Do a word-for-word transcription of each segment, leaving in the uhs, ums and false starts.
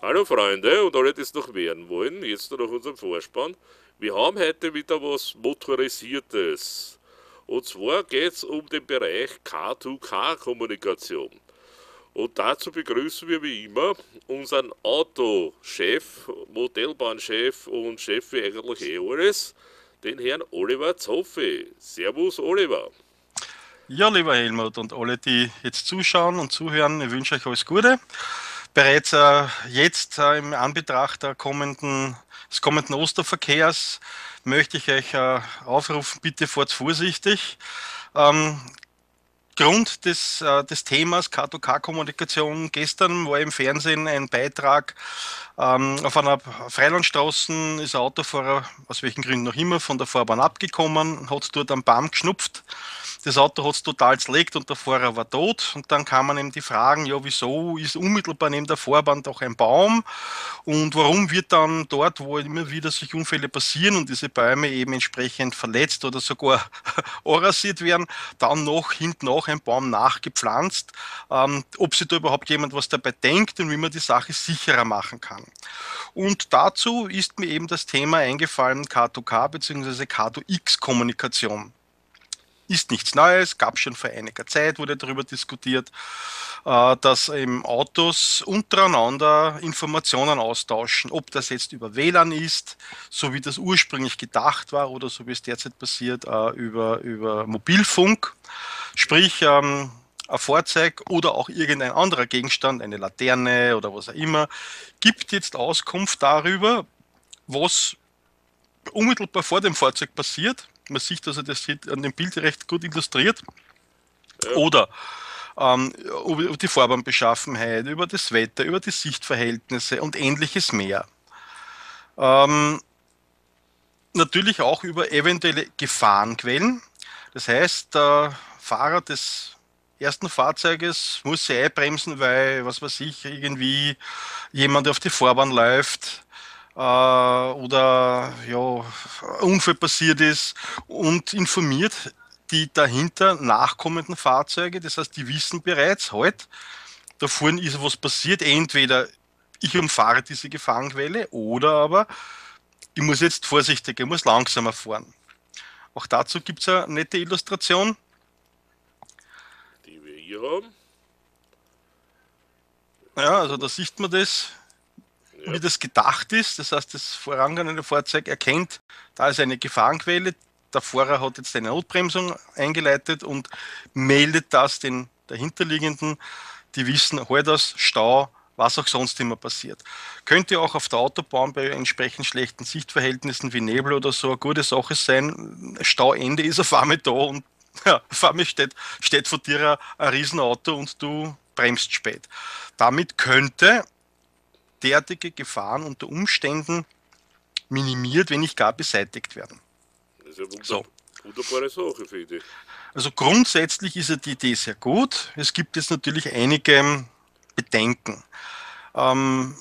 Hallo Freunde und alle, die es noch werden wollen, jetzt noch nach unserem Vorspann. Wir haben heute wieder was Motorisiertes. Und zwar geht es um den Bereich K zwei K-Kommunikation. Und dazu begrüßen wir wie immer unseren Autochef, Modellbahnchef und Chef für eigentlich eh alles, den Herrn Oliver Zoffi. Servus Oliver. Ja, lieber Helmut und alle, die jetzt zuschauen und zuhören, ich wünsche euch alles Gute. Bereits äh, jetzt äh, im Anbetracht der kommenden, des kommenden Osterverkehrs möchte ich euch äh, aufrufen, bitte fahrt vorsichtig. Ähm, Grund des, äh, des Themas K zwei K-Kommunikation. Gestern war im Fernsehen ein Beitrag, ähm, auf einer Freilandstraße ist ein Autofahrer, aus welchen Gründen auch immer, von der Fahrbahn abgekommen, hat dort am Baum geschnupft. Das Auto hat es total zerlegt und der Fahrer war tot. Und dann kamen ihm die Fragen, ja, wieso ist unmittelbar neben der Fahrbahn doch ein Baum? Und warum wird dann dort, wo immer wieder solche Unfälle passieren und diese Bäume eben entsprechend verletzt oder sogar arasiert werden, dann noch hinten auch ein Baum nachgepflanzt, ähm, ob sich da überhaupt jemand was dabei denkt und wie man die Sache sicherer machen kann. Und dazu ist mir eben das Thema eingefallen, K zwei K bzw. K zwei X-Kommunikation. Ist nichts Neues, gab schon vor einiger Zeit, wurde darüber diskutiert, äh, dass eben Autos untereinander Informationen austauschen, ob das jetzt über W L A N ist, so wie das ursprünglich gedacht war, oder so wie es derzeit passiert, äh, über, über Mobilfunk. Sprich, ähm, ein Fahrzeug oder auch irgendein anderer Gegenstand, eine Laterne oder was auch immer, gibt jetzt Auskunft darüber, was unmittelbar vor dem Fahrzeug passiert. Man sieht also, das sieht an dem Bild recht gut illustriert. Ja, Oder ähm, über die Fahrbahnbeschaffenheit, über das Wetter, über die Sichtverhältnisse und ähnliches mehr. Ähm, Natürlich auch über eventuelle Gefahrenquellen. Das heißt, der Fahrer des ersten Fahrzeuges muss sich einbremsen, weil, was weiß ich, irgendwie jemand auf die Fahrbahn läuft äh, oder ja, ein Unfall passiert ist und informiert die dahinter nachkommenden Fahrzeuge. Das heißt, die wissen bereits, halt, da vorne ist was passiert. Entweder ich umfahre diese Gefahrenquelle oder aber ich muss jetzt vorsichtiger, ich muss langsamer fahren. Auch dazu gibt es eine nette Illustration. die wir hier haben. Ja, also da sieht man das, Ja, wie das gedacht ist. Das heißt, das vorangehende Fahrzeug erkennt, da ist eine Gefahrenquelle. Der Fahrer hat jetzt eine Notbremsung eingeleitet und meldet das den dahinterliegenden. Die wissen, halt das, Stau, was auch sonst immer passiert. Könnte auch auf der Autobahn bei entsprechend schlechten Sichtverhältnissen wie Nebel oder so eine gute Sache sein. Stauende ist auf einmal da und ja, auf einmal steht, steht vor dir ein, ein Riesenauto und du bremst spät. Damit könnte derartige Gefahren unter Umständen minimiert, wenn nicht gar beseitigt werden. das ist eine wunder So, wunderbare Sache, finde ich. also grundsätzlich ist ja die Idee sehr gut. Es gibt jetzt natürlich einige Bedenken. Ähm,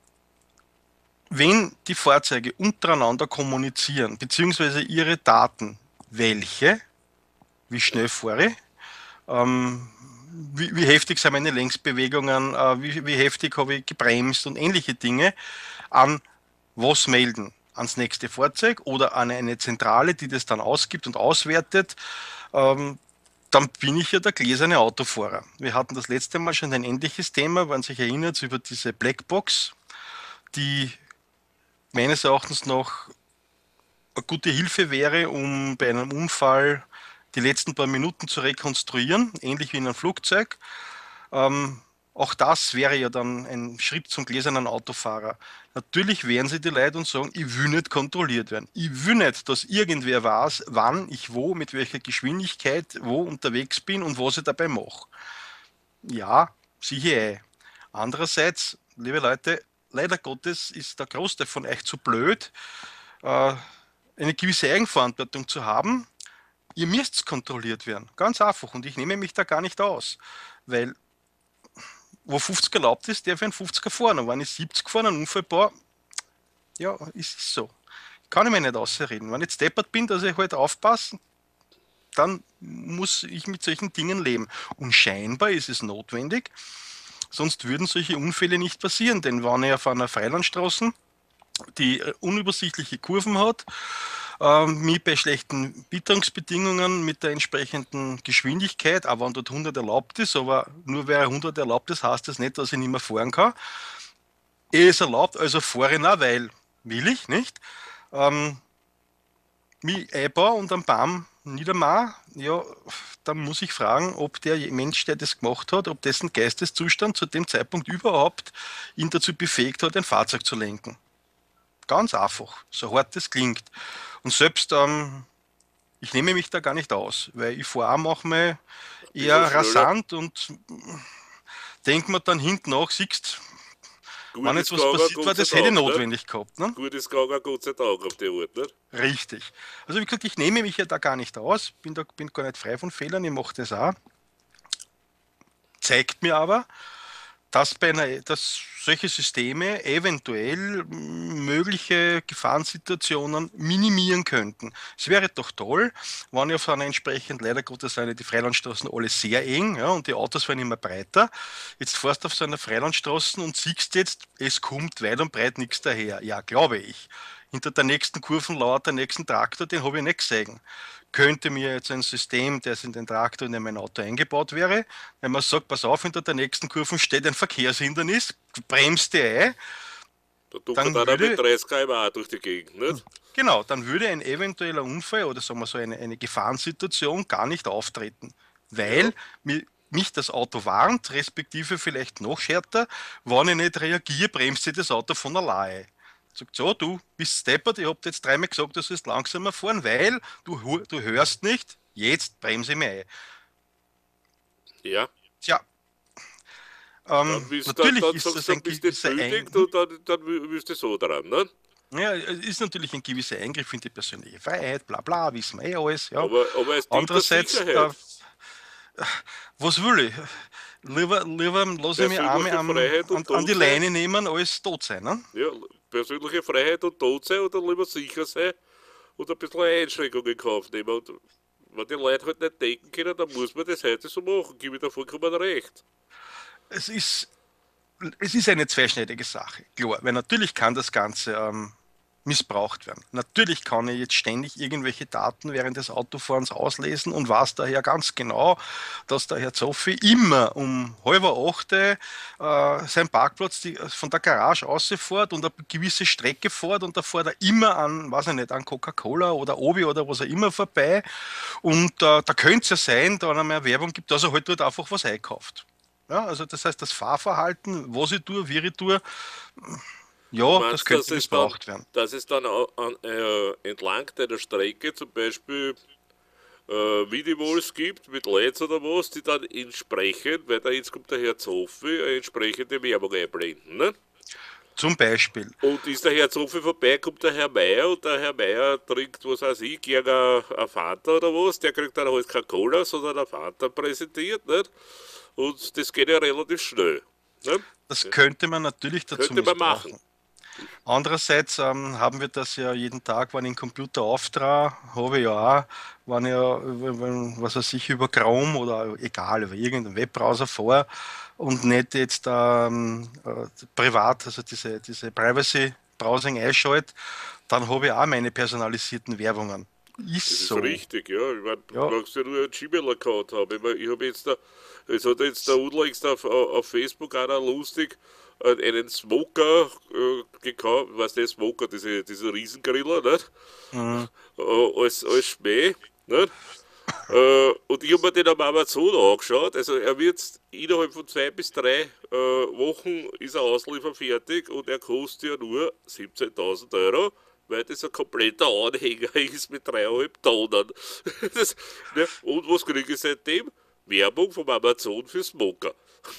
Wenn die Fahrzeuge untereinander kommunizieren, beziehungsweise ihre Daten, welche, wie schnell fahre ich, ähm, wie, wie heftig sind meine Längsbewegungen, äh, wie, wie heftig habe ich gebremst und ähnliche Dinge, an was melden? Ans nächste Fahrzeug oder an eine Zentrale, die das dann ausgibt und auswertet, ähm, dann bin ich ja der gläserne Autofahrer. Wir hatten das letzte Mal schon ein ähnliches Thema, wenn man sich erinnert, über diese Blackbox, die meines Erachtens noch eine gute Hilfe wäre, um bei einem Unfall die letzten paar Minuten zu rekonstruieren, ähnlich wie in einem Flugzeug. Ähm, Auch das wäre ja dann ein Schritt zum gläsernen Autofahrer. Natürlich wehren sie die Leute und sagen, ich will nicht kontrolliert werden. Ich will nicht, dass irgendwer weiß, wann ich wo, mit welcher Geschwindigkeit wo unterwegs bin und was ich dabei mache. Ja, sicher eh. Andererseits, liebe Leute, leider Gottes ist der Großteil von euch zu blöd, äh, eine gewisse Eigenverantwortung zu haben. Ihr müsst kontrolliert werden. Ganz einfach. Und ich nehme mich da gar nicht aus. Weil wo fünfzig erlaubt ist, darf ich einen fünfziger fahren. Und wenn ich siebzig fahre, einen Unfall baue, ja, ist es so. Kann ich mir nicht ausreden. Wenn ich jetzt deppert bin, dass ich halt aufpasse, dann muss ich mit solchen Dingen leben. Und scheinbar ist es notwendig, sonst würden solche Unfälle nicht passieren. Denn wenn ich auf einer Freilandstraße, die äh, unübersichtliche Kurven hat, äh, mich bei schlechten Witterungsbedingungen mit der entsprechenden Geschwindigkeit, auch wenn dort hundert erlaubt ist, aber nur weil hundert erlaubt ist, heißt das nicht, dass ich nicht mehr fahren kann. Eh ist erlaubt, also fahre ich noch, weil will ich, nicht? Ähm, mich einbaue und am Baum niedermache, ja, dann muss ich fragen, ob der Mensch, der das gemacht hat, ob dessen Geisteszustand zu dem Zeitpunkt überhaupt ihn dazu befähigt hat, ein Fahrzeug zu lenken. Ganz einfach, so hart das klingt. Und selbst, ähm, ich nehme mich da gar nicht aus, weil ich fahre auch manchmal Ein eher bisschen schneller. rasant und denke mir dann hinten nach, siehst, Gut wenn jetzt ist was gegangen, passiert war, Gott sei das hätte ich Dank, nicht? notwendig gehabt. Ne? Gut ist gegangen, Gott sei Dank auf die Art, nicht? Richtig. Also wie gesagt, ich nehme mich ja da gar nicht aus, bin da bin gar nicht frei von Fehlern, ich mache das auch. Zeigt mir aber, dass, bei einer, dass solche Systeme eventuell mm, mögliche Gefahrensituationen minimieren könnten. Es wäre doch toll, wenn ich auf einer entsprechend, leider Gottes sind ja die Freilandstraßen alle sehr eng, ja, und die Autos werden immer breiter. Jetzt fährst du auf so einer Freilandstraße und siehst jetzt, es kommt weit und breit nichts daher. Ja, glaube ich. Hinter der nächsten Kurvenlauer, der nächsten Traktor, den habe ich nicht gesehen. Könnte mir jetzt ein System, das in den Traktor und in mein Auto eingebaut wäre, wenn man sagt, pass auf, hinter der nächsten Kurve steht ein Verkehrshindernis, bremst die ein, Da duckert dann einer mit würde, dreißig Kilometer pro Stunde durch die Gegend, nicht? genau, dann würde ein eventueller Unfall oder sagen wir so eine, eine Gefahrensituation gar nicht auftreten, Ja, weil mi- mich das Auto warnt, respektive vielleicht noch schärfer, wenn ich nicht reagiere, bremst sich das Auto von alleine. Sagt so, du bist steppert, ich hab dir jetzt dreimal gesagt, du sollst langsamer fahren, weil du, hu- du hörst nicht, jetzt bremse ich mich ein. ja. Tja, Dann, ähm, bist, dann, natürlich dann ist sagst das du, ein dann bist du gewisser entmündigt Ein und dann, dann wirst du so dran, ne? ja, es ist natürlich ein gewisser Eingriff in die persönliche Freiheit, bla bla, wissen wir eh alles, ja. Aber, aber es dient der Andererseits, äh, Sicherheit. was will ich? Lieber, lieber lasse ich mich einmal Persönliche an, Freiheit an, und an die Tod sein. Leine nehmen, als tot sein. Ne? Ja, persönliche Freiheit und Tod sein oder lieber sicher sein und ein bisschen Einschränkungen in Kauf nehmen. Und wenn die Leute halt nicht denken können, dann muss man das heute so machen. Gebe ich da vollkommen recht. Es ist, es ist eine zweischneidige Sache, klar, weil natürlich kann das Ganze ähm, missbraucht werden. Natürlich kann ich jetzt ständig irgendwelche Daten während des Autofahrens auslesen und weiß daher ganz genau, dass der Herr Zoffi immer um halb acht äh, seinen Parkplatz die, von der Garage ausfährt und eine gewisse Strecke fährt und da fährt er immer an, weiß ich nicht, an Coca-Cola oder Obi oder was auch immer vorbei und äh, da könnte es ja sein, da er mehr Werbung gibt, dass er halt dort einfach was einkauft. Ja, also das heißt, das Fahrverhalten, was ich tue, wie ich tue, Du ja, das meinst, dass könnte es dann, missbraucht werden. dass es dann au- an, äh, entlang deiner Strecke zum Beispiel äh, Videos gibt mit Lights oder was, die dann entsprechend, weil da jetzt kommt der Herr Zoffi, eine entsprechende Werbung einblenden. Ne? Zum Beispiel. Und ist der Herr Zoffi vorbei, kommt der Herr Meier und der Herr Meier trinkt, was weiß ich, gerne ein Fanta oder was, der kriegt dann halt keine Cola, sondern ein Fanta präsentiert. Nicht? Und das geht ja relativ schnell. Ne? Das könnte man natürlich dazu Könnte man machen. missbrauchen. Andererseits ähm, haben wir das ja jeden Tag, wenn ich den Computer auftrage, habe ich ja auch, wenn ich, ja, wenn, was weiß ich, über Chrome oder egal, über irgendeinen Webbrowser fahre und nicht jetzt ähm, äh, privat, also diese, diese Privacy-Browsing einschalte, dann habe ich auch meine personalisierten Werbungen. Das Ist ist so. richtig, ja. Ich meine, du Ja, brauchst ja nur einen Gmail-Account haben. Ich, mein, ich habe jetzt da, es hat jetzt der unlängst auf, auf Facebook einer lustig äh, einen Smoker äh, gekauft, was der Smoker, diese, diese Riesengriller, nicht? mm, Äh, als, als Schmäh, nicht? Äh, und ich habe mir den am Amazon angeschaut. Also er wird innerhalb von zwei bis drei äh, Wochen ist er auslieferfertig und er kostet ja nur siebzehntausend Euro, weil das ein kompletter Anhänger ist mit dreieinhalb Tonnen. Das, ne? Und was kriege ich seitdem? Werbung vom Amazon für Smoker.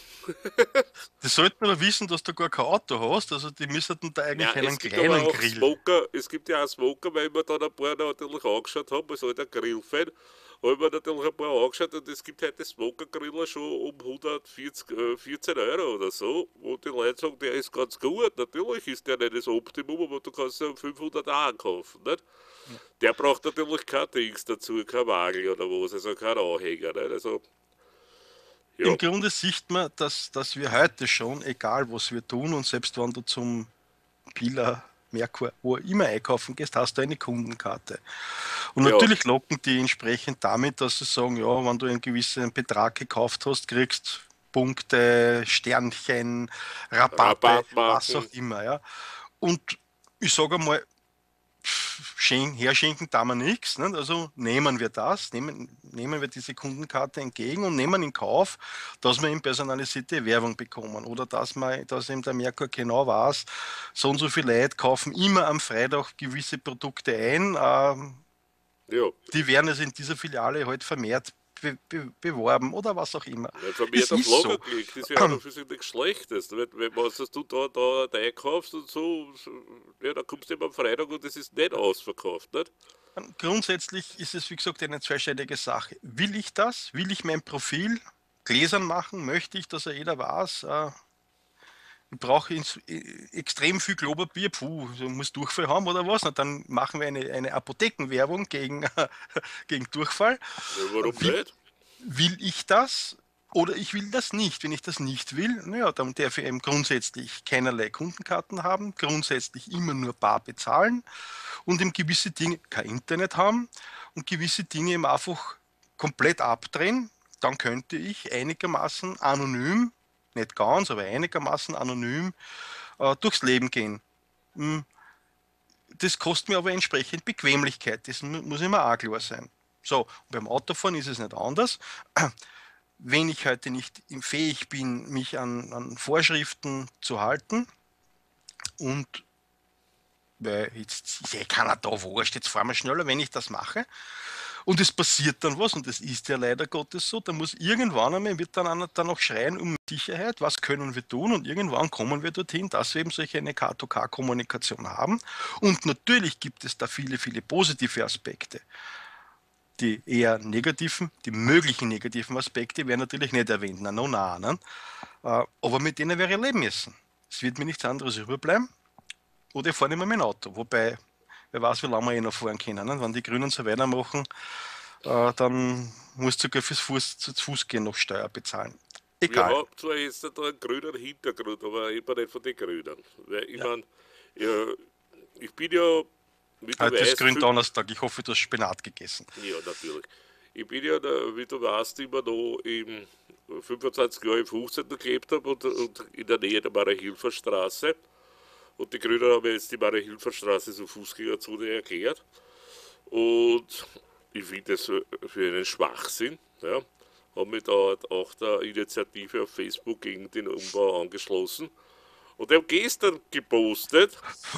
die sollten aber wissen, dass du gar kein Auto hast, also die müssten da Ja, eigentlich einen es gibt aber kleinen auch Grill. Smoker, es gibt ja auch Smoker, weil ich mir dann ein paar natürlich angeschaut habe, als alter Grillfan, habe ich mir natürlich ein paar angeschaut und es gibt heute Smoker-Griller schon um hundertvierzig, äh, vierzehn Euro oder so, wo die Leute sagen, der ist ganz gut, natürlich ist der nicht das Optimum, aber du kannst ja um fünfhundert auch kaufen, nicht? Der braucht natürlich kein Dings dazu, kein Wagel oder was, also kein Anhänger, nicht? Also, Ja, im Grunde sieht man, dass, dass wir heute schon, egal was wir tun, und selbst wenn du zum Billa, Merkur, wo immer einkaufen gehst, hast du eine Kundenkarte. Und ja, natürlich locken die entsprechend damit, dass sie sagen, ja, wenn du einen gewissen Betrag gekauft hast, kriegst Punkte, Sternchen, Rabatte, Rabatt was auch machen. immer, ja. Und ich sage mal, Schen herschenken da wir nichts. Nicht? Also nehmen wir das, nehmen, nehmen wir diese Kundenkarte entgegen und nehmen in Kauf, dass wir eben personalisierte Werbung bekommen oder dass, man, dass eben der Merkur genau weiß, so und so viele Leute kaufen immer am Freitag gewisse Produkte ein. Ähm, Ja, die werden es in dieser Filiale halt vermehrt be be beworben oder was auch immer. nicht von mir Es auf ist Lager so. gelegt, das ist ja auch noch für sich nichts Schlechtes. Wenn, wenn was du da, da, da einkaufst und so, so, ja, dann kommst du eben am Freitag und das ist nicht ausverkauft, nicht? Grundsätzlich ist es, wie gesagt, eine zweischneidige Sache. Will ich das? Will ich mein Profil gläsern machen? Möchte ich, dass er jeder weiß? Äh, ich brauche ins, äh, extrem viel Klopapier. Puh, so muss Durchfall haben oder was? Na, dann machen wir eine, eine Apothekenwerbung gegen, gegen Durchfall. Ja, warum Will, nicht? will ich das? Oder ich will das nicht. Wenn ich das nicht will, naja, dann darf ich eben grundsätzlich keinerlei Kundenkarten haben, grundsätzlich immer nur bar bezahlen und eben gewisse Dinge kein Internet haben und gewisse Dinge eben einfach komplett abdrehen. Dann könnte ich einigermaßen anonym, nicht ganz, aber einigermaßen anonym äh, durchs Leben gehen. Hm, Das kostet mir aber entsprechend Bequemlichkeit. Das mu- muss immer auch klar sein. So, beim Autofahren ist es nicht anders. Wenn ich heute nicht fähig bin, mich an, an Vorschriften zu halten und weil jetzt ist ja keiner da wurscht, jetzt fahren wir schneller, wenn ich das mache. Und es passiert dann was, und das ist ja leider Gottes so, dann muss irgendwann einmal, wird dann einer dann noch schreien um Sicherheit, was können wir tun, und irgendwann kommen wir dorthin, dass wir eben solche eine K zwei K-Kommunikation haben. Und natürlich gibt es da viele, viele positive Aspekte. Die eher negativen, die möglichen negativen Aspekte werden natürlich nicht erwähnt, na, no, na, na. Äh, aber mit denen wäre ich leben müssen. Es wird mir nichts anderes überbleiben. Oder ich fahre nicht mehr mit dem Auto. Wobei, wer weiß, wie lange wir eh noch fahren können. Ne? Wenn die Grünen so weitermachen, äh, dann musst du sogar fürs Fuß, zu Fuß gehen noch Steuer bezahlen. Wir Egal. haben zwar jetzt da einen grünen Hintergrund, aber immer nicht von den Grünen. Weil ich Ja. meine, ja, ich bin ja, wie du Heute ist weißt, fün- Gründonnerstag. Ich hoffe, du hast Spinat gegessen. ja, natürlich. Ich bin ja, da, wie du weißt, immer noch im fünfundzwanzig Jahre im fünfzehnten gelebt habe und, und in der Nähe der Maria-Hilfer Straße. Und die Grünen haben jetzt die Maria-Hilfer Straße zur Fußgängerzone erklärt. Und ich finde das für einen Schwachsinn. Ja. Habe mich da auch der Initiative auf Facebook gegen den Umbau angeschlossen. Und ich habe gestern gepostet,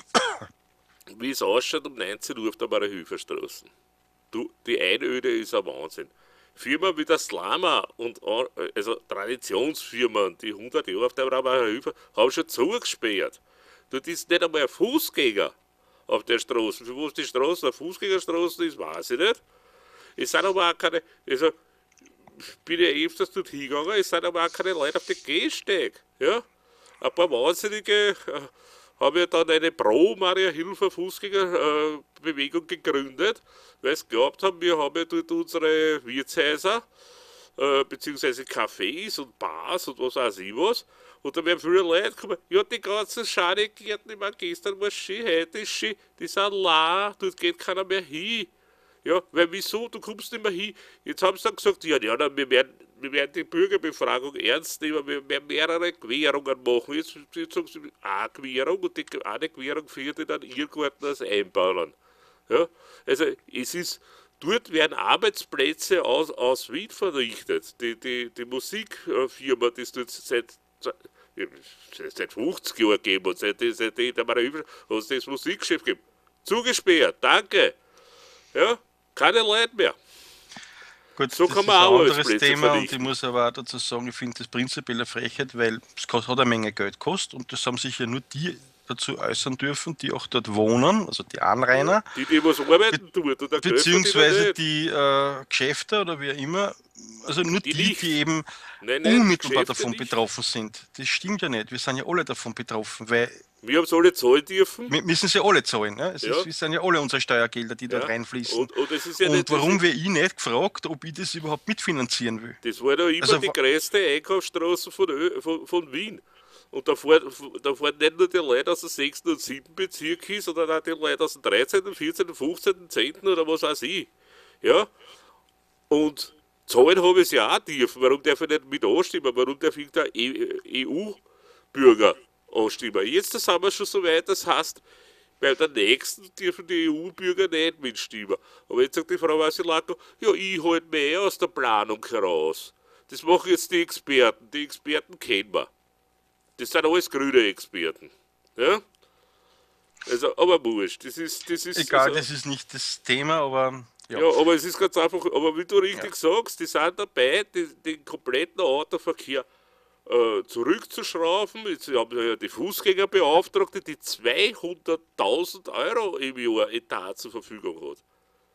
wie es ausschaut um neunzehn Uhr auf der Maria-Hilfer Straße. Du, die Einöde ist ein Wahnsinn. Firmen wie der Slama und an- also Traditionsfirmen, die hundert Jahre auf der Maria-Hilfer, haben schon zugesperrt. Dort ist nicht einmal ein Fußgänger auf der Straße. Für was die Straße eine Fußgängerstraße ist, weiß ich nicht. Es sind aber auch keine, also ich bin ja öfters dort hingegangen, es sind aber auch keine Leute auf den Gehsteig. Ja? Ein paar Wahnsinnige äh, haben ja dann eine Pro-Maria-Hilfer Fußgängerbewegung gegründet, weil sie glaubt haben, wir haben ja dort unsere Wirtshäuser, äh, beziehungsweise Cafés und Bars und was weiß ich was. Und da werden viele Leute kommen, ja, die ganzen Schadegärten, ich meine, gestern war es schön, heute ist schön, die sind leer, dort geht keiner mehr hin. Ja, weil wieso, du kommst nicht mehr hin. Jetzt haben sie dann gesagt, ja, ja, na, wir, werden, wir werden die Bürgerbefragung ernst nehmen, wir werden mehrere Querungen machen. Jetzt, jetzt sagen sie, eine Querung und die eine Querung führt in einen Irrgarten als Einbauen. Ja, also es ist, dort werden Arbeitsplätze aus, aus Wien verrichtet. Die, die, die Musikfirma, die es dort seit, seit fünfzig Jahren gibt und seit, seit der Maria hat das Musikgeschäft gegeben. Zugesperrt, danke. Ja, keine Leute mehr. Gut, So das kann ist man ein auch anderes Arbeitsplätze Thema, und ich verrichten. muss aber auch dazu sagen, ich finde das prinzipiell eine Frechheit, weil es kost- hat eine Menge Geld gekostet, und das haben sich ja nur die dazu äußern dürfen, die auch dort wohnen, also die Ja. Anrainer, Die, die was be arbeiten tut und der Geld verdienen beziehungsweise nicht. die äh, Geschäfte oder wie auch immer. also nur Die die, die nicht. eben Nein, nein, die unmittelbar Geschäfte davon nicht. betroffen sind. Das stimmt ja nicht. Wir sind ja alle davon betroffen, weil Wir haben es alle zahlen dürfen. wir müssen sie alle zahlen. Ja? Es ist, Ja, es sind ja alle unsere Steuergelder, die dort ja. reinfließen. Und, und das ist ja Und nicht, das, warum wäre ich nicht gefragt, ob ich das überhaupt mitfinanzieren will? das war da immer Also, die größte Einkaufsstraße von, Ö, von, von Wien. Und da fahren, da fahren nicht nur die Leute aus dem sechsten und siebten Bezirk hin, sondern auch die Leute aus dem dreizehnten, vierzehnten, fünfzehnten, zehnten oder was weiß ich. Ja, und zahlen habe ich es ja auch dürfen. Warum darf ich nicht mit anstimmen? Warum darf ich der E U-Bürger anstimmen? Jetzt sind wir schon so weit, das heißt, bei der nächsten dürfen die E U-Bürger nicht mitstimmen. Aber jetzt sagt die Frau Vasilako, ja, ich halte mich eh aus der Planung heraus. Das machen jetzt die Experten. Die Experten kennen wir. Das sind alles grüne Experten. Ja? Also, aber wurscht. Das ist, das ist, egal, also, das ist nicht das Thema, aber ja. ja, aber es ist ganz einfach, aber wie du Ja. richtig sagst, die sind dabei, die, den kompletten Autoverkehr äh, zurückzuschrauben. Jetzt haben wir ja die Fußgängerbeauftragte, die zweihunderttausend Euro im Jahr Etat zur Verfügung hat.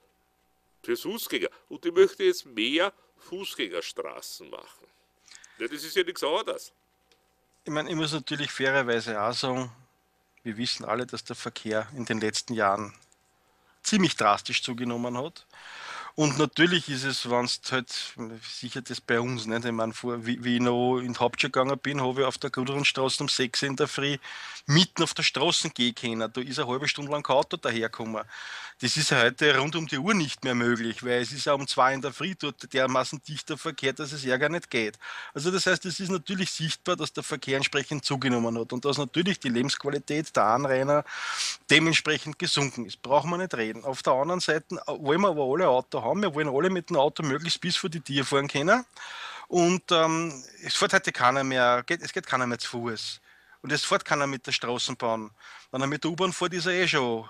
Für Fußgänger. Und die möchte jetzt mehr Fußgängerstraßen machen. Ja, das ist ja nichts anderes. Ich meine, ich muss natürlich fairerweise auch sagen, wir wissen alle, dass der Verkehr in den letzten Jahren ziemlich drastisch zugenommen hat. Und natürlich ist es, wenn es halt, sicher das bei uns, nicht? Ich meine, vor, wie, wie ich noch in die Hauptstadt gegangen bin, habe ich auf der Gudrunstraße um sechs in der Früh mitten auf der Straße gehen können. Da ist eine halbe Stunde lang kein Auto dahergekommen. Das ist heute rund um die Uhr nicht mehr möglich, weil es ist ja um zwei in der Früh dort dermaßen dichter Verkehr, dass es ja gar nicht geht. Also das heißt, es ist natürlich sichtbar, dass der Verkehr entsprechend zugenommen hat und dass natürlich die Lebensqualität der Anrainer dementsprechend gesunken ist. Brauchen wir nicht reden. Auf der anderen Seite wollen wir aber alle Auto haben. Wir wollen alle mit dem Auto möglichst bis vor die Tür fahren können. Und ähm, es fährt heute keiner mehr, geht, es geht keiner mehr zu Fuß. Und es fährt keiner mit der Straßenbahn. Wenn er mit der U-Bahn fährt, ist er eh schon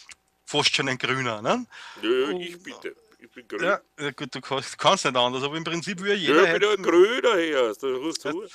fast schon ein Grüner. Ne? Ja, ja, Und, ich bitte. Ich bin grün. ja, ja, gut, du kannst, kannst nicht anders, aber im Prinzip will Ja, jeder ich bin ja heute ein grüner Herr. Da hörst du.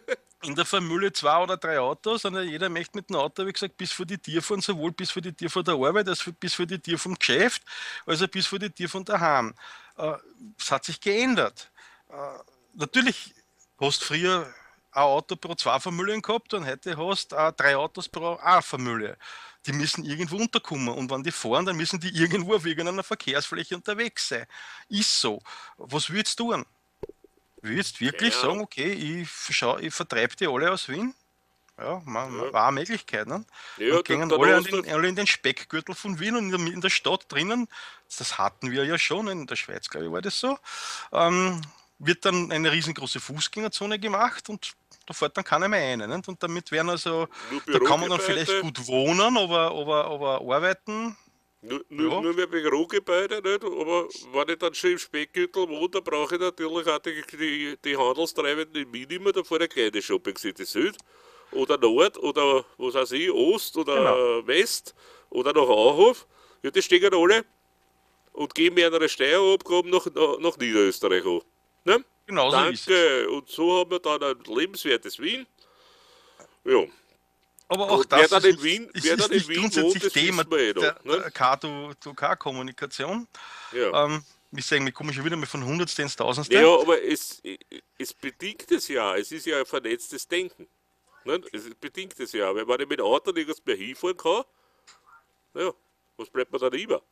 in der Familie zwei oder drei Autos, und jeder möchte mit dem Auto, wie gesagt, bis vor die Tür fahren, sowohl bis vor die Tür von der Arbeit, als bis vor die Tür vom Geschäft, also bis vor die Tür von daheim. Äh, Es hat sich geändert. Äh, Natürlich hast du früher ein Auto pro zwei Familien gehabt und heute hast du drei Autos pro eine Familie. Die müssen irgendwo unterkommen, und wenn die fahren, dann müssen die irgendwo auf irgendeiner Verkehrsfläche unterwegs sein. Ist so. Was würdest du tun? Würdest wirklich Keine sagen, Ahnung. okay, ich, schau, ich vertreibe die alle aus Wien? Ja, ma- ma- Ja, war eine Möglichkeit. Ne? ja Und dann, gingen dann alle, an hast du. den, alle in den Speckgürtel von Wien und in der, in der Stadt drinnen, das hatten wir ja schon, in der Schweiz, glaube ich, war das so, ähm, wird dann eine riesengroße Fußgängerzone gemacht, und da fährt dann keiner mehr rein. Nicht? Und damit werden also, Nur da kann man dann vielleicht Bürogebäude, gut wohnen, aber, aber, aber arbeiten, nur, nur, ja, nur mehr Bürogebäude, nicht? Aber wenn ich dann schon im Speckgürtel wohne, dann brauche ich natürlich auch die, die, die Handelstreibenden in Wien immer, da vor der kleine Shopping City Süd oder Nord oder was weiß ich, Ost genau, oder West oder nach Auhof. Ja, die stehen alle und geben mir eine Steuerabgaben nach, nach, nach Niederösterreich an. Ne? genau so ist es. Danke. Und so haben wir dann ein lebenswertes Wien. Ja. Aber auch Und wer das dann ist in nicht, Wien, es wer ist dann in nicht Wien wohnt, grundsätzlich das Thema wissen wir eh der, noch. Ne? der K zwei K-Kommunikation. Ja. Ähm, wie sagen, wir kommen schon wieder mal von Hundertste ins Tausendste. Naja, aber es, es bedingt es ja. Es ist ja ein vernetztes Denken. Ne? Es bedingt es ja. Wenn man nicht mit dem Auto nirgends mehr hinfahren kann, ja, was bleibt man dann über?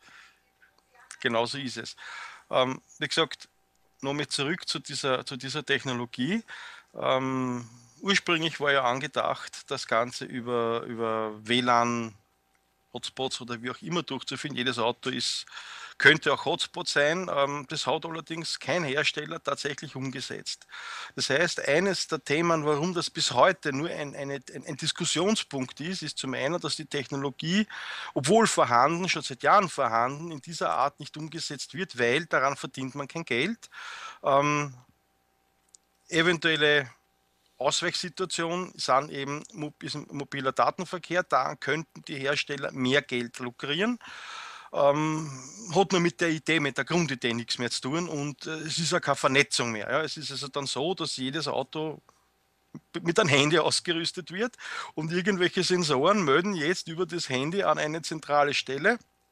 Genauso ist es. Ähm, wie gesagt, nochmal zurück zu dieser, zu dieser Technologie. Ähm, ursprünglich war ja angedacht, das Ganze über, über W L A N, Hotspots oder wie auch immer durchzuführen. Jedes Auto ist, könnte auch Hotspot sein. Ähm, das hat allerdings kein Hersteller tatsächlich umgesetzt. Das heißt, eines der Themen, warum das bis heute nur ein, eine, ein, ein Diskussionspunkt ist, ist zum einen, dass die Technologie, obwohl vorhanden, schon seit Jahren vorhanden, in dieser Art nicht umgesetzt wird, weil daran verdient man kein Geld. Ähm, Eventuelle Ausweichsituation sind eben ist ein mobiler Datenverkehr, da könnten die Hersteller mehr Geld lukrieren. Ähm, hat nur mit der Idee, mit der Grundidee nichts mehr zu tun, und äh, es ist ja keine Vernetzung mehr. Ja. Es ist also dann so, dass jedes Auto mit einem Handy ausgerüstet wird, und irgendwelche Sensoren melden jetzt über das Handy an eine zentrale Stelle,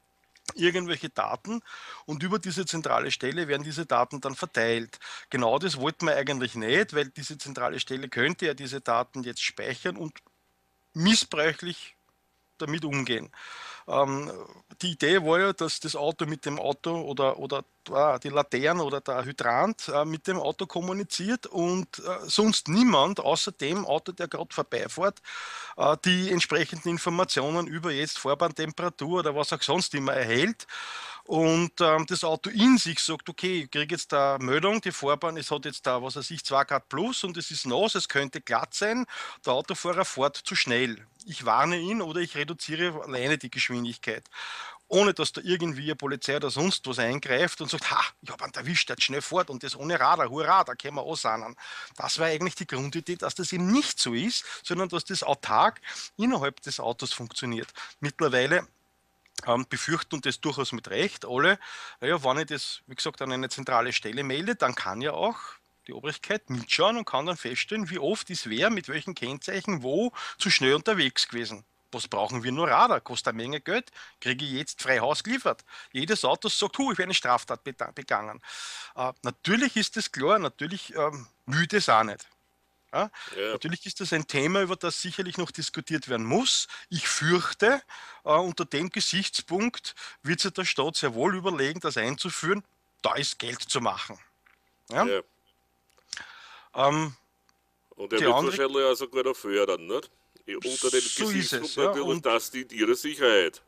irgendwelche Daten und über diese zentrale Stelle werden diese Daten dann verteilt. Genau das wollten wir eigentlich nicht, weil diese zentrale Stelle könnte ja diese Daten jetzt speichern und missbräuchlich damit umgehen. Ähm, die Idee war ja, dass das Auto mit dem Auto oder, oder ah, die Laterne oder der Hydrant äh, mit dem Auto kommuniziert und äh, sonst niemand außer dem Auto, der gerade vorbeifährt, äh, die entsprechenden Informationen über jetzt Fahrbahntemperatur oder was auch sonst immer erhält. Und ähm, das Auto in sich sagt, okay, ich kriege jetzt da Meldung, die Fahrbahn, es hat jetzt da, was weiß ich, zwei Grad plus und es ist nass, es könnte glatt sein, der Autofahrer fährt zu schnell. Ich warne ihn oder ich reduziere alleine die Geschwindigkeit. Ohne dass da irgendwie eine Polizei oder sonst was eingreift und sagt, ha, ich habe einen erwischt, der hat schnell fort und das ohne Radar, hurra, da können wir ansahnen. Das war eigentlich die Grundidee, dass das eben nicht so ist, sondern dass das autark innerhalb des Autos funktioniert. Mittlerweile ähm, befürchten und das durchaus mit Recht alle, naja, wenn ich das, wie gesagt, an eine zentrale Stelle melde, dann kann ja auch die Obrigkeit mitschauen und kann dann feststellen, wie oft ist wer mit welchen Kennzeichen wo zu schnell unterwegs gewesen. Was brauchen wir nur Radar? Kostet eine Menge Geld, kriege ich jetzt frei Haus geliefert. Jedes Auto sagt, hu, ich habe eine Straftat begangen. Äh, natürlich ist das klar, natürlich ähm, will das auch nicht. Ja, Ja, natürlich ist das ein Thema, über das sicherlich noch diskutiert werden muss. Ich fürchte, äh, unter dem Gesichtspunkt wird sich der Staat sehr wohl überlegen, das einzuführen. Da ist Geld zu machen. Ja? ja. Ähm, Und er die wird andere, wahrscheinlich auch sogar noch fördern, nicht? Unter dem so ist es. Gesichtspunkt Ja? natürlich, Und das dient ihrer Sicherheit.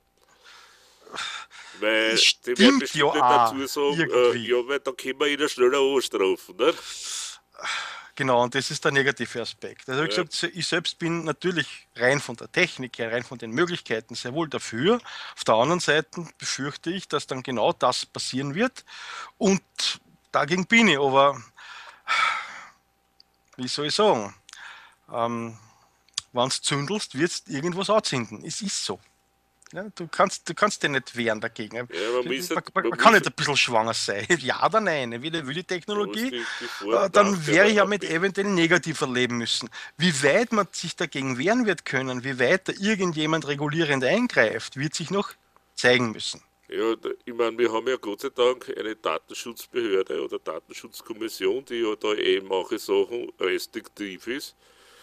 es Weil die werden stimmt ja bestimmt nicht auch dazu sagen, äh, irgendwie. ja, weil da können wir ihn schneller anstrafen, nicht? Genau, und das ist der negative Aspekt. Also wie Ja, gesagt, ich selbst bin natürlich rein von der Technik her, rein von den Möglichkeiten sehr wohl dafür. Auf der anderen Seite befürchte ich, dass dann genau das passieren wird. Und dagegen bin ich, aber wie soll ich sagen, ähm, wenn du zündelst, wird du irgendwas anzünden. Es ist so. Ja, du kannst, du kannst dich nicht wehren dagegen. ja man Man, muss, halt- man, man man kann muss, nicht ein bisschen schwanger sein. Ja oder nein? Will ich, will ich man muss Technologie, die, die Vor- äh, und dann wäre ich Nachteile ja mit abwägen. eventuell negativ erleben müssen. Wie weit man sich dagegen wehren wird können, wie weit da irgendjemand regulierend eingreift, wird sich noch zeigen müssen. Ja, da- ich meine, wir haben ja Gott sei Dank eine Datenschutzbehörde oder Datenschutzkommission, die ja da eh manche Sachen restriktiv ist.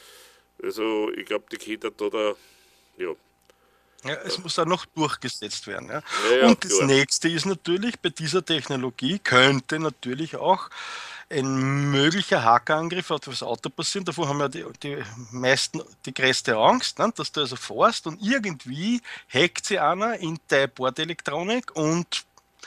Also, ich glaube, die Kinder da, da, ja, Ja, es muss dann noch durchgesetzt werden. Ja. ja, ja, Und das klar. nächste ist natürlich, bei dieser Technologie könnte natürlich auch ein möglicher Hackerangriff auf das Auto passieren. Davor haben ja die, die meisten die größte Angst, ne, dass du also fährst und irgendwie hackt sie einer in deine Bordelektronik und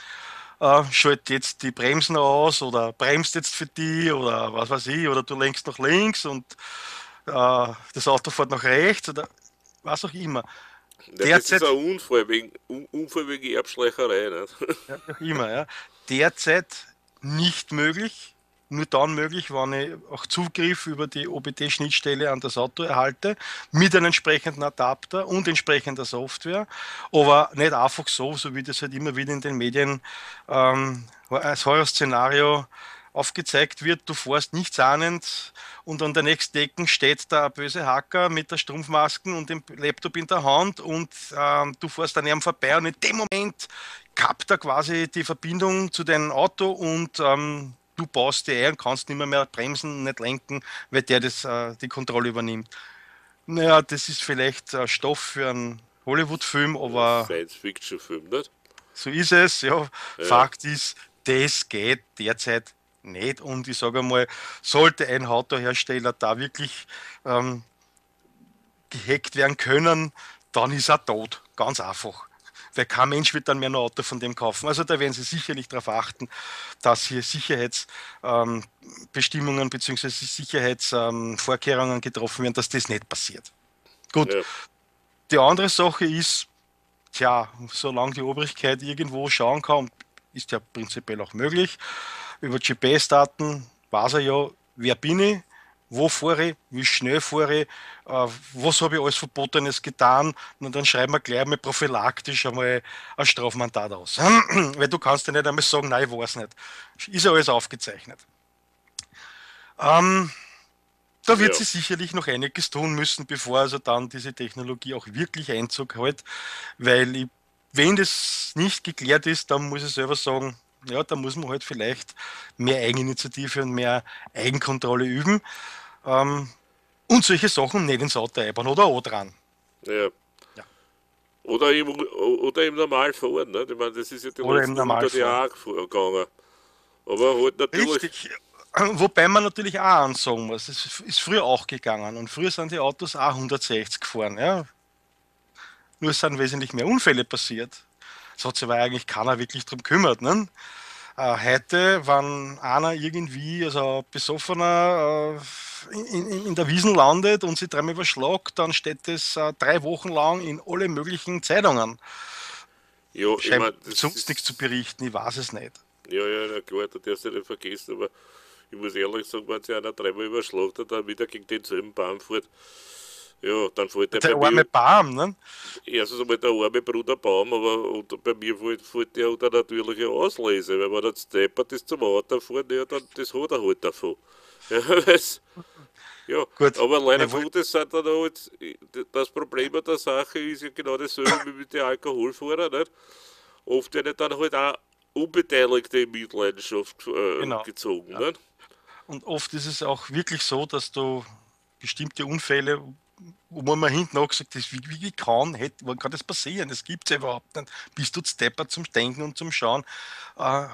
äh, schaltet jetzt die Bremsen aus oder bremst jetzt für die oder was weiß ich, oder du lenkst nach links und äh, das Auto fährt nach rechts oder was auch immer. Ja, das ist ein Derzeit Unfall wegen, Un- Unfall wegen Erbschleicherei, nicht? ja, noch immer, ja. Derzeit nicht möglich, nur dann möglich, wenn ich auch Zugriff über die O B T-Schnittstelle an das Auto erhalte, mit einem entsprechenden Adapter und entsprechender Software, aber nicht einfach so, so wie das halt immer wieder in den Medien ähm, als Horrorszenario aufgezeigt wird, du fährst nichts ahnend und an der nächsten Ecke steht der böse Hacker mit der Strumpfmaske und dem Laptop in der Hand und ähm, du fährst an ihm vorbei und in dem Moment kappt er quasi die Verbindung zu deinem Auto und ähm, du baust dir ein und kannst nicht mehr, mehr bremsen, nicht lenken, weil der das, äh, die Kontrolle übernimmt. Naja, das ist vielleicht äh, Stoff für einen Hollywood-Film, Ein aber Science-Fiction-Film, nicht? so ist es. Ja. Ja, Fakt ist, das geht derzeit nicht. Und ich sage einmal, sollte ein Autohersteller da wirklich ähm, gehackt werden können, dann ist er tot. Ganz einfach. Weil kein Mensch wird dann mehr ein Auto von dem kaufen. Also da werden sie sicherlich darauf achten, dass hier Sicherheitsbestimmungen bzw. Sicherheitsvorkehrungen getroffen werden, dass das nicht passiert. Gut, ja, die andere Sache ist, tja, solange die Obrigkeit irgendwo schauen kann, ist ja prinzipiell auch möglich, über G P S-Daten weiß er ja, wer bin ich, wo fahre ich, wie schnell fahre ich, äh, was habe ich alles Verbotenes getan und dann schreiben wir gleich mal prophylaktisch einmal ein Strafmandat aus. Weil du kannst ja nicht einmal sagen, nein, ich weiß nicht. Ist ja alles aufgezeichnet. Ähm, Da wird ja. sie sicherlich noch einiges tun müssen, bevor also dann diese Technologie auch wirklich Einzug hält, weil ich wenn das nicht geklärt ist, dann muss ich selber sagen, ja, da muss man halt vielleicht mehr Eigeninitiative und mehr Eigenkontrolle üben. Ähm, und solche Sachen nicht ins Auto einbauen oder auch dran. Ja. Ja. Oder im, oder im Normalfahren, ne? Ich meine, das ist ja die Oder im letzten hundert Normalfall. Jahre auch gegangen. Aber halt natürlich, Richtig. Wobei man natürlich auch ansagen muss, es ist früher auch gegangen und früher sind die Autos auch hundertsechzig gefahren. Ja. Nur es sind wesentlich mehr Unfälle passiert. Es hat sich aber eigentlich keiner wirklich drum gekümmert. Ne? Äh, heute, wenn einer irgendwie, also ein Besoffener, äh, in, in, in der Wiesn landet und sich dreimal überschlagt, dann steht das äh, drei Wochen lang in alle möglichen Zeitungen. ja, ich Scheinbar meine, gibt es das sonst nichts zu ist, berichten, ich weiß es nicht. ja, ja, na klar, da darfst du nicht vergessen, aber ich muss ehrlich sagen, wenn sich einer dreimal überschlägt und dann wieder gegen denselben Baum fährt, ja, dann fällt der Der bei arme mir, Baum, ne? erstens einmal der arme Bruder Baum, aber und bei mir fällt, fällt der unter natürliche Auslese, weil wenn er steppert ist zum Auto fahren, ja, dann, das hat er halt davon. Ja, weil's, ja, Gut, aber leider wir wollen, Gottes sind dann halt, das Problem an der Sache ist ja genau dasselbe wie mit den Alkoholfahrern, nicht? Oft werden dann halt auch Unbeteiligte in Mitleidenschaft äh, genau. gezogen, Ja. nicht? Und oft ist es auch wirklich so, dass du bestimmte Unfälle, wo man mal hinten auch gesagt hat, wie, wie, wie kann, hätte, wann kann das passieren? Das gibt es ja überhaupt nicht. Bist du Stepper zum Denken und zum Schauen? Äh,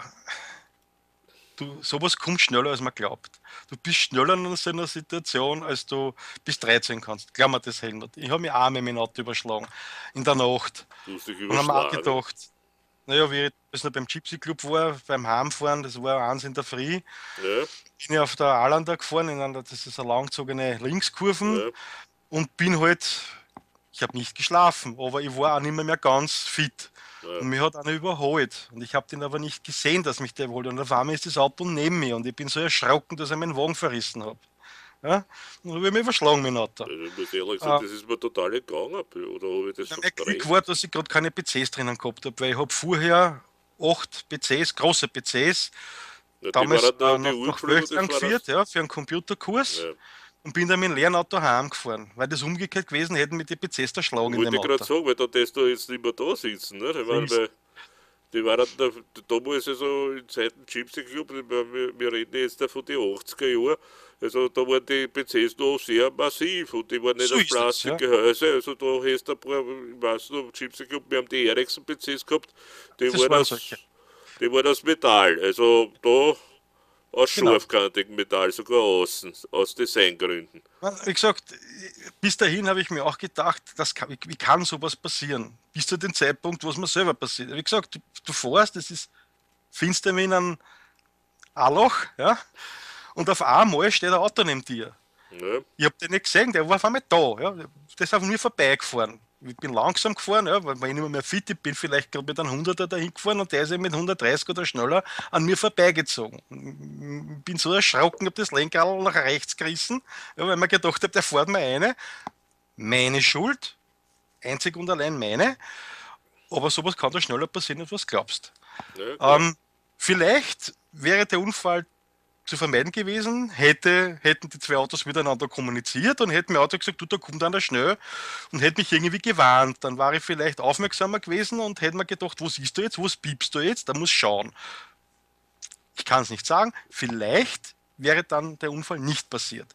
du, sowas kommt schneller, als man glaubt. Du bist schneller in so einer Situation, als du bis dreizehn kannst. Glaub mir das, Helmut. Ich habe mich auch mit meinem Auto überschlagen. In der Nacht. Du hast dich Und haben auch überschlagen. gedacht, naja, wie ich das noch beim Gypsy Club war, beim Heimfahren, das war eins in der Früh, Ja, bin ich auf der Alander gefahren, in einer, das ist eine langgezogene Linkskurven ja. und bin halt, ich habe nicht geschlafen, aber ich war auch nicht mehr, mehr ganz fit. Ja. Und mich hat einer überholt. Und ich habe den aber nicht gesehen, dass mich der überholt. Und auf einmal ist das Auto neben mir und ich bin so erschrocken, dass er meinen Wagen verrissen hat. Ja? Und habe ich mich überschlagen mit dem Auto. Also ich muss ehrlich sagen, Äh, das ist mir total egal, oder habe ich das mein Glück war, verdrängt? dass ich gerade keine P Cs drinnen gehabt habe, weil ich habe vorher acht P Cs, große P Cs, Ja, die damals waren da äh, um die nach, Uhr nach geflogen, Wölz das war angeführt, das. ja, für einen Computerkurs Ja. und bin dann mit einem leeren Auto heimgefahren. Weil das umgekehrt gewesen, hätten mit die P Cs erschlagen in Wollte dem ich gerade Auto. sagen, weil da darfst du jetzt nicht mehr da sitzen, ne? Ich So meine, ist weil die waren da, damals also in Zeiten Gypsy Club, ich meine, wir, wir reden jetzt da von den achtziger Jahren, also da waren die P Cs noch sehr massiv und die waren nicht so aus ist es, ja. Plastikgehäuse, also da hast du ein paar, ich weiß noch, Gypsy Club, wir haben die Ericsson P Cs gehabt, die Das waren waren aus, solche. die waren aus Metall, also da aus Genau. scharfkantigem Metall, sogar außen, aus Designgründen. Wie gesagt, bis dahin habe ich mir auch gedacht, das kann, wie kann sowas passieren? Bis zu dem Zeitpunkt, wo es mir selber passiert. Wie gesagt, du, du fährst, es ist finster wie in einem A-Loch, ja, und auf einmal steht ein Auto neben dir. Ne? Ich habe den nicht gesehen, der war auf einmal da. Ja. Der ist auf mir vorbeigefahren. Ich bin langsam gefahren, ja, weil ich nicht mehr, mehr fit, ich bin vielleicht gerade mit einem hunderter dahin gefahren und der ist eben mit hundertdreißig oder schneller an mir vorbeigezogen. Ich bin so erschrocken, habe das Lenkrad nach rechts gerissen, ja, weil ich mir gedacht habe, der fährt mir eine. Meine Schuld, einzig und allein meine. Aber sowas kann da schneller passieren, als du glaubst. Ja, klar. Ähm, vielleicht wäre der Unfall zu vermeiden gewesen, hätte, hätten die zwei Autos miteinander kommuniziert und hätten mir Auto gesagt, du, da kommt einer schnell und hätte mich irgendwie gewarnt. Dann war ich vielleicht aufmerksamer gewesen und hätte mir gedacht, wo siehst du jetzt, wo piepst du jetzt, da muss schauen. Ich kann es nicht sagen, vielleicht wäre dann der Unfall nicht passiert.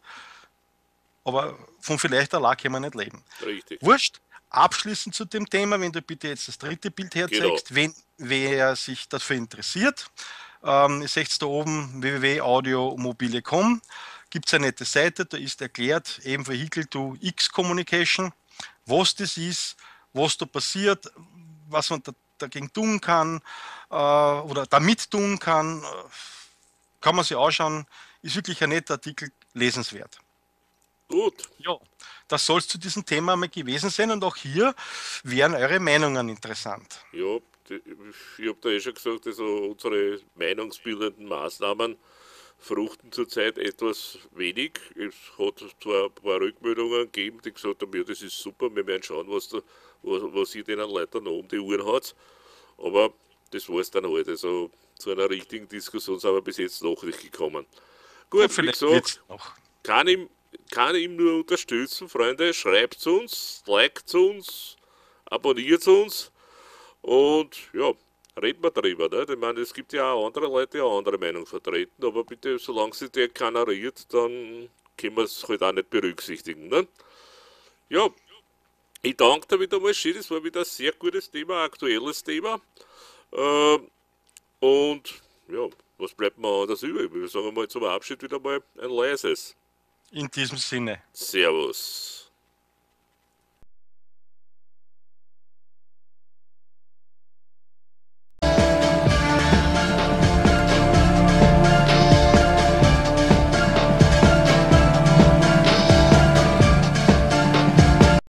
Aber von vielleicht Allah kann man nicht leben. Richtig. Wurscht. Abschließend zu dem Thema, wenn du bitte jetzt das dritte Bild Genau. herzeigst, wenn wer sich dafür interessiert, ähm, ihr seht da oben w w w punkt audiomobile punkt com, gibt es eine nette Seite, da ist erklärt, eben Vehicle to X Communication, was das ist, was da passiert, was man da, dagegen tun kann äh, oder damit tun kann, äh, kann man sich anschauen, ist wirklich ein netter Artikel, lesenswert. Gut. Ja, das soll es zu diesem Thema mal gewesen sein und auch hier wären eure Meinungen interessant. Ja, die, ich habe da eh schon gesagt, also unsere meinungsbildenden Maßnahmen fruchten zurzeit etwas wenig. Es hat zwar ein paar Rückmeldungen gegeben, die gesagt haben, ja, das ist super, wir werden schauen, was, da, was, was ihr den Leuten noch um die Uhren hat. Aber das war es dann halt. Also zu einer richtigen Diskussion sind wir bis jetzt noch nicht gekommen. Ja, Gut, wie vielleicht wird es gesagt, noch. kann ihm, kann ihm nur unterstützen, Freunde. Schreibt uns, liked uns, abonniert uns. Und ja, reden wir drüber. Nicht? Ich meine, es gibt ja auch andere Leute, die auch andere Meinung vertreten, aber bitte, solange sich der keiner rührt, dann können wir es halt auch nicht berücksichtigen. Ne? Ja, ich danke dir wieder mal schön, das war wieder ein sehr gutes Thema, ein aktuelles Thema. Äh, und ja, was bleibt mir anders übrig? Wir sagen mal zum Abschied wieder mal ein leises In diesem Sinne. Servus.